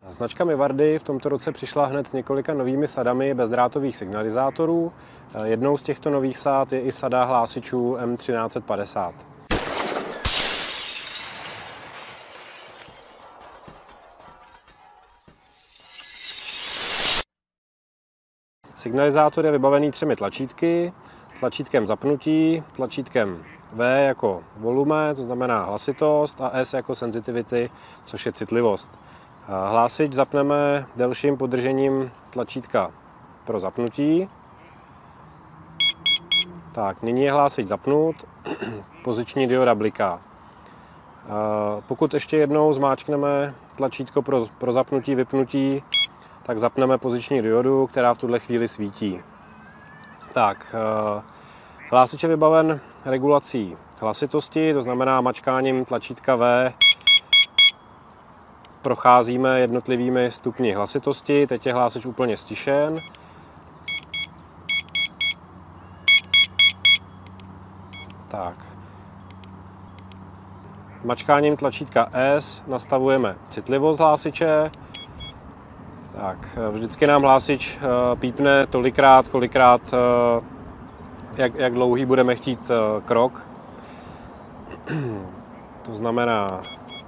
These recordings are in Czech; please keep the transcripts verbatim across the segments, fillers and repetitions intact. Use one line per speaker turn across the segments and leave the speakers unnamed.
Značka Mivardy v tomto roce přišla hned s několika novými sadami bezdrátových signalizátorů. Jednou z těchto nových sád je i sada hlásičů M třináct padesát. Signalizátor je vybavený třemi tlačítky, tlačítkem zapnutí, tlačítkem V jako volume, to znamená hlasitost, a S jako sensitivity, což je citlivost. Hlásič zapneme delším podržením tlačítka pro zapnutí. Tak, nyní je hlásič zapnut, poziční dioda bliká. Pokud ještě jednou zmáčkneme tlačítko pro, pro zapnutí, vypnutí, tak zapneme poziční diodu, která v tuhle chvíli svítí. Tak, hlásič je vybaven regulací hlasitosti, to znamená mačkáním tlačítka V procházíme jednotlivými stupni hlasitosti. Teď je hlásič úplně stišen. Tak. Mačkáním tlačítka S nastavujeme citlivost hlásiče. Tak, vždycky nám hlásič pípne tolikrát, kolikrát, jak, jak dlouhý budeme chtít krok. To znamená,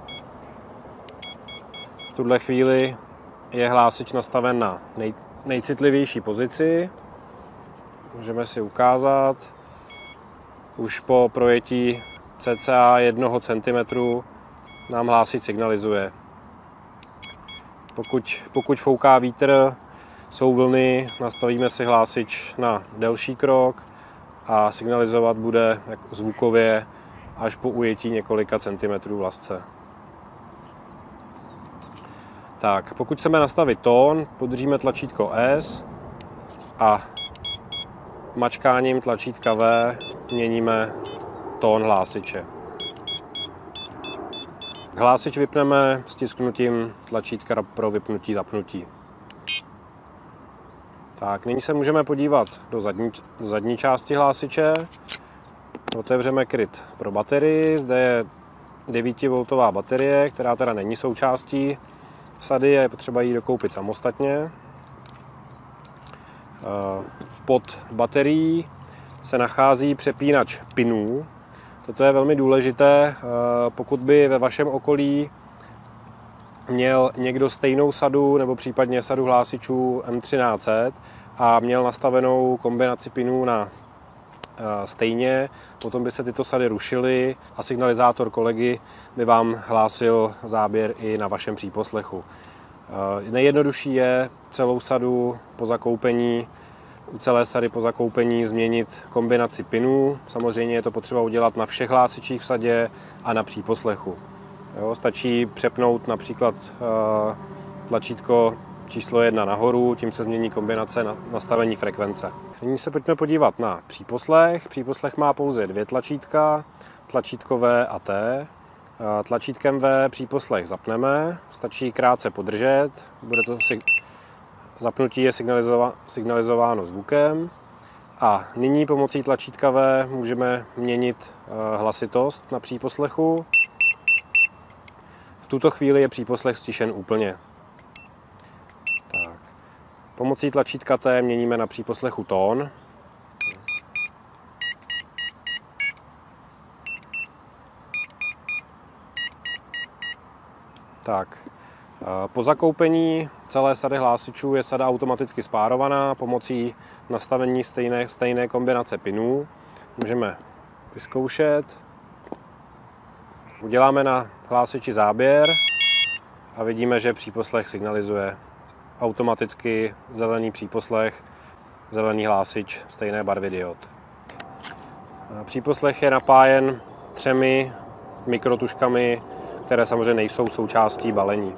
v tuhle chvíli je hlásič nastaven na nej, nejcitlivější pozici. Můžeme si ukázat. Už po projetí cca jednoho centimetru nám hlásič signalizuje. Pokud, pokud fouká vítr, jsou vlny, nastavíme si hlásič na delší krok a signalizovat bude zvukově až po ujetí několika centimetrů v lasce. Tak, pokud chceme nastavit tón, podržíme tlačítko S a mačkáním tlačítka V měníme tón hlásiče. Hlásič vypneme stisknutím tlačítka pro vypnutí zapnutí. Tak, nyní se můžeme podívat do zadní, do zadní části hlásiče. Otevřeme kryt pro baterii. Zde je devítivoltová baterie, která teda není součástí sady, je potřeba ji dokoupit samostatně. Pod baterií se nachází přepínač pinů. Toto je velmi důležité, pokud by ve vašem okolí měl někdo stejnou sadu nebo případně sadu hlásičů M třináct set a měl nastavenou kombinaci pinů na stejně, potom by se tyto sady rušily a signalizátor kolegy by vám hlásil záběr i na vašem příposlechu. Nejjednodušší je celou sadu po zakoupení, u celé sady po zakoupení změnit kombinaci pinů. Samozřejmě je to potřeba udělat na všech hlásičích v sadě a na příposlechu. Jo, stačí přepnout například tlačítko číslo jedna nahoru, tím se změní kombinace na nastavení frekvence. Nyní se pojďme podívat na příposlech. Příposlech má pouze dvě tlačítka, tlačítko V a T. Tlačítkem V příposlech zapneme, stačí krátce podržet, bude to si... zapnutí je signalizova... signalizováno zvukem. A nyní pomocí tlačítka V můžeme měnit hlasitost na příposlechu. V tuto chvíli je příposlech stišen úplně. Tak. Pomocí tlačítka T měníme na příposlechu tón. Tak. Po zakoupení celé sady hlásičů je sada automaticky spárovaná pomocí nastavení stejné, stejné kombinace pinů. Můžeme vyzkoušet. Uděláme na hlásiči záběr a vidíme, že příposlech signalizuje automaticky zelený příposlech, zelený hlásič stejné barvy diod. Příposlech je napájen třemi mikrotužkami, které samozřejmě nejsou součástí balení.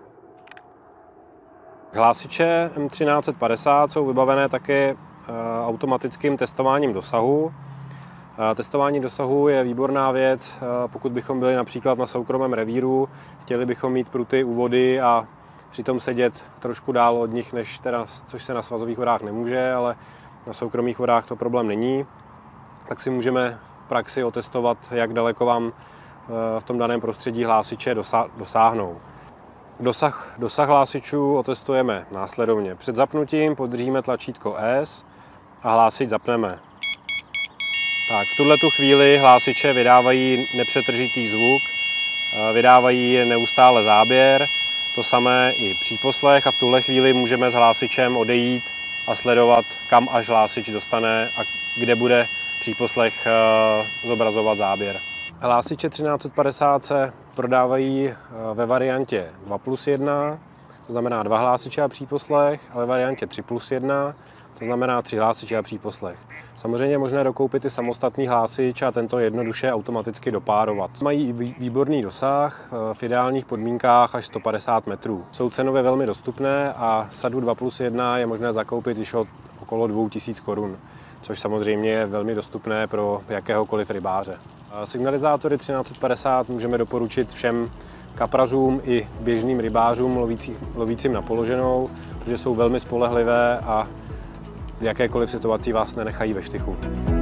Hlásiče M třináct padesát jsou vybavené také automatickým testováním dosahu. Testování dosahu je výborná věc, pokud bychom byli například na soukromém revíru, chtěli bychom mít pruty u vody a přitom sedět trošku dál od nich, než teda, což se na svazových vodách nemůže, ale na soukromých vodách to problém není, tak si můžeme v praxi otestovat, jak daleko vám v tom daném prostředí hlásiče dosáhnou. Dosah, dosah hlásičů otestujeme následovně. Před zapnutím podržíme tlačítko S a hlásič zapneme. Tak, v tuhle tu chvíli hlásiče vydávají nepřetržitý zvuk, vydávají neustále záběr, to samé i příposlech a v tuhle chvíli můžeme s hlásičem odejít a sledovat, kam až hlásič dostane a kde bude příposlech zobrazovat záběr. Hlásiče třináct set padesát se prodávají ve variantě dva plus jedna, to znamená dva hlásiče a příposlech, a ve variantě tři plus jedna, to znamená tři hlásiče a příposlech. Samozřejmě je možné dokoupit i samostatný hlásič a tento jednoduše automaticky dopárovat. Mají výborný dosah, v ideálních podmínkách až sto padesát metrů. Jsou cenově velmi dostupné a sadu dva plus jedna je možné zakoupit již od okolo dvou tisíc korun, což samozřejmě je velmi dostupné pro jakéhokoliv rybáře. Signalizátory třináct set padesát můžeme doporučit všem kaprařům i běžným rybářům lovící, lovícím na položenou, protože jsou velmi spolehlivé a v jakékoliv situaci vás nenechají ve štychu.